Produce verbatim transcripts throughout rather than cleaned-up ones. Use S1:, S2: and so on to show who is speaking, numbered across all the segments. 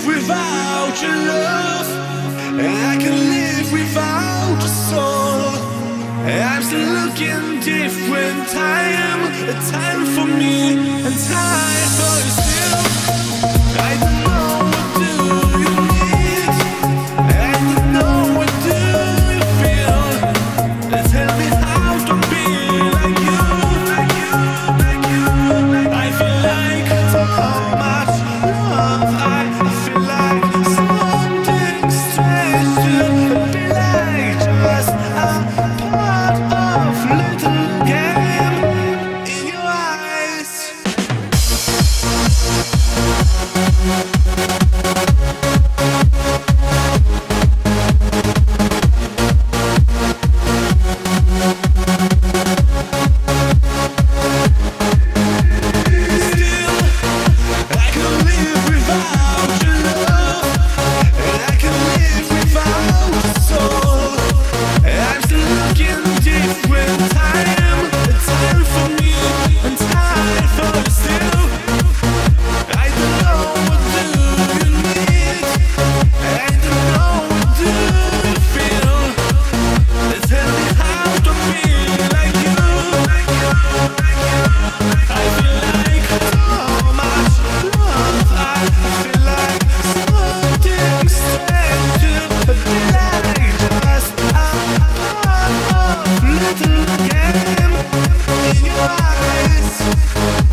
S1: without your love, and I can live without your soul. I'm still looking different time, a time for me and time for you still. I don't know what do you need, I don't know what do you feel. Tell me how to be like you, like you, like you, like you. I feel like so much love, I feel like something strange to be like just a part of little game in your eyes.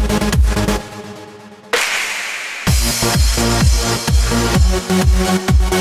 S1: We'll be right back.